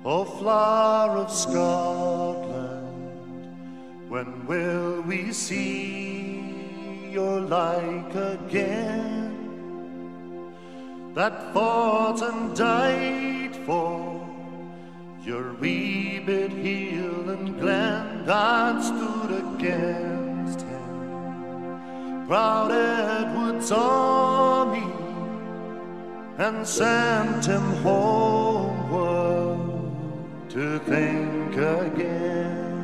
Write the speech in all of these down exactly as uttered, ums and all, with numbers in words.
O flower of Scotland, when will we see your like again, that fought and died for your wee bit hill and glen, that stood against him, proud Edward's army, and sent him homeward to think again.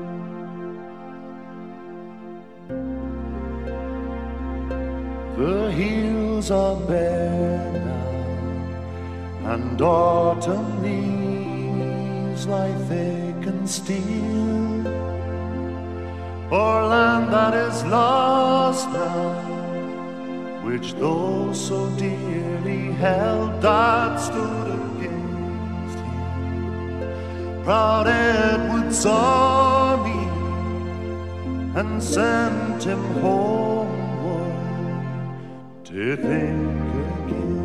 The hills are bare now, and autumn leaves lie thick and still, o'er land that is lost now, which those so dearly held, that stood against him, proud Edward's army, and sent him homeward to think again.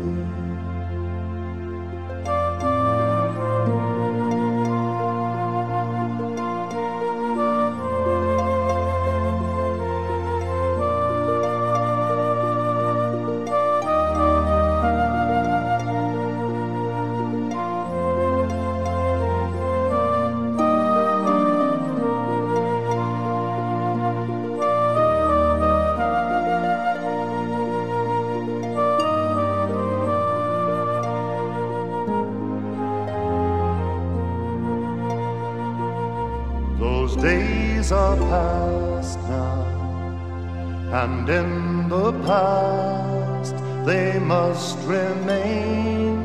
Those days are past now, and in the past they must remain,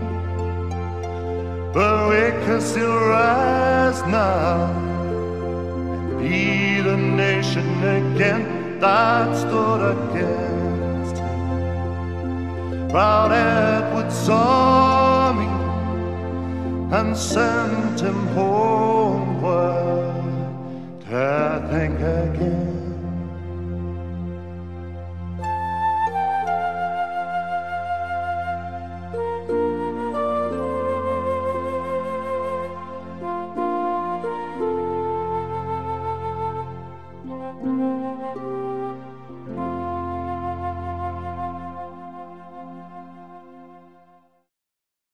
but we can still rise now and be the nation again that stood against him, proud Edward's army, and sent him homeward to think again.